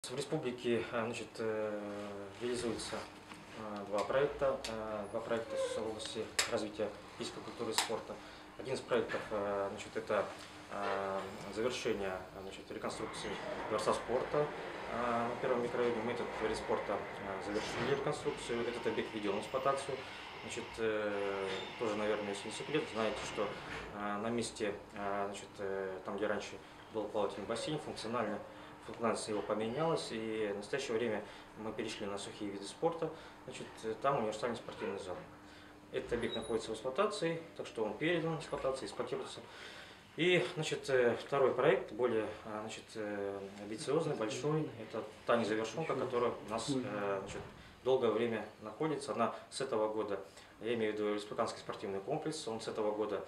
В республике реализуется два проекта в области развития физической культуры и спорта. Один из проектов это завершение реконструкции Дворца спорта на первом микрорайоне. Мы этот вид спорта завершили реконструкцию. Этот объект введен в эксплуатацию. Тоже, наверное, если не секрет, знаете, что на месте, там, где раньше был плавательный бассейн, функциональность его поменялась, и в настоящее время мы перешли на сухие виды спорта. Там универсальный спортивный зал. Этот объект находится в эксплуатации, так что он передан в эксплуатацию, эксплуатируется. И второй проект, более амбициозный, большой, это та незавершенка, которая у нас долгое время находится. Она с этого года, я имею в виду республиканский спортивный комплекс, он с этого года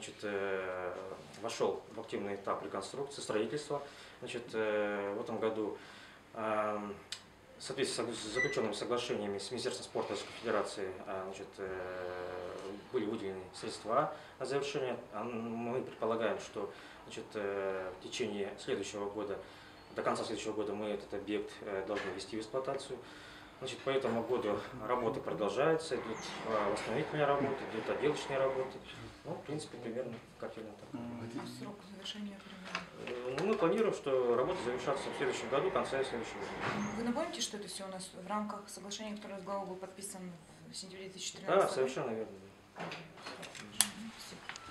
вошел в активный этап реконструкции, строительства. В этом году в соответствии с заключенными соглашениями с Министерством спорта Российской Федерации были выделены средства на завершение. Мы предполагаем, что в течение следующего года, до конца следующего года мы этот объект должны ввести в эксплуатацию. По этому году работы продолжаются, идут восстановительные работы, идут отделочные работы. В принципе, примерно картина такая. А срок завершения примерно? Мы планируем, что работа завершатся в следующем году, в конце следующего года. Вы напомните, что это все у нас в рамках соглашения, которое с главой был подписан в сентябре 2013 года? Да, совершенно верно.